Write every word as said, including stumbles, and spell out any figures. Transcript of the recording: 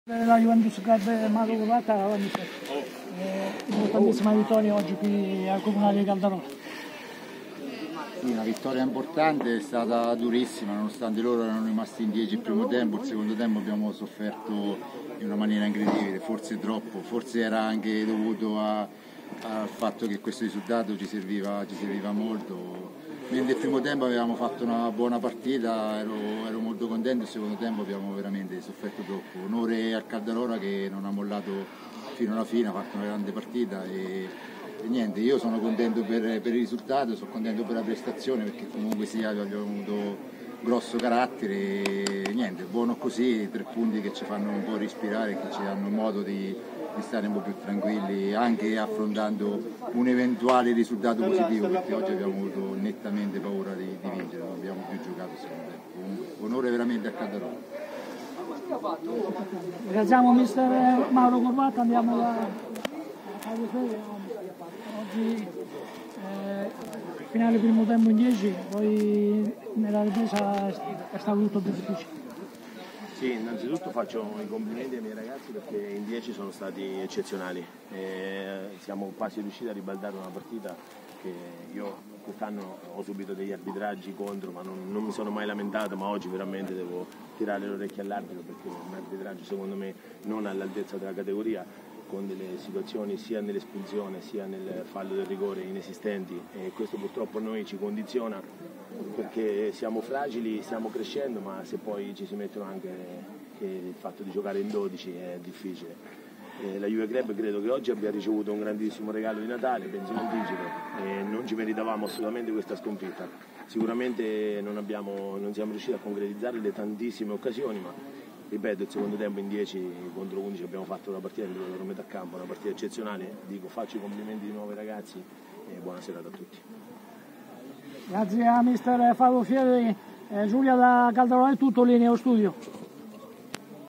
La Juventus Club Mauro Corvata, eh, importantissima vittoria oggi qui al Comunale di Caldarola. Sì, una vittoria importante, è stata durissima, nonostante loro erano rimasti in dieci il primo tempo. Il secondo tempo abbiamo sofferto in una maniera incredibile, forse troppo, forse era anche dovuto a, al fatto che questo risultato ci serviva, ci serviva molto. Mentre il primo tempo avevamo fatto una buona partita, ero, ero molto contento, il secondo tempo abbiamo veramente sofferto troppo. Onore al Caldarola che non ha mollato fino alla fine, ha fatto una grande partita e, e niente, io sono contento per, per il risultato, sono contento per la prestazione perché comunque sia abbiamo avuto grosso carattere e niente, buono così, tre punti che ci fanno un po' respirare, che ci danno modo di, di stare un po' più tranquilli anche affrontando un eventuale risultato positivo, perché oggi abbiamo avuto nettamente paura di, di vincere, non abbiamo più giocato secondo tempo. Comunque, onore veramente a Caldarola. Ringraziamo mister Mauro Corvata, andiamo da oggi eh, finale primo tempo in dieci, poi nella ripresa è stato tutto più difficile. Sì, innanzitutto faccio i complimenti ai miei ragazzi perché in dieci sono stati eccezionali e siamo quasi riusciti a ribaltare una partita che io quest'anno ho subito degli arbitraggi contro, ma non, non mi sono mai lamentato, ma oggi veramente devo tirare le orecchie all'arbitro perché un arbitraggio secondo me non all'altezza della categoria, con delle situazioni sia nell'espulsione sia nel fallo del rigore inesistenti, e questo purtroppo a noi ci condiziona perché siamo fragili, stiamo crescendo, ma se poi ci si mettono anche che il fatto di giocare in dodici è difficile. Eh, la Juve Club credo che oggi abbia ricevuto un grandissimo regalo di Natale, penso in anticipo, e non ci meritavamo assolutamente questa sconfitta. Sicuramente non, abbiamo, non siamo riusciti a concretizzare le tantissime occasioni, ma ripeto, il secondo tempo in dieci contro undici abbiamo fatto una partita di loro metà campo, una partita eccezionale. Dico, faccio i complimenti di nuovo ai ragazzi e buona serata a tutti. Grazie a mister Fabio Fieri, eh, Giulia da Caldarola è tutto, linea studio.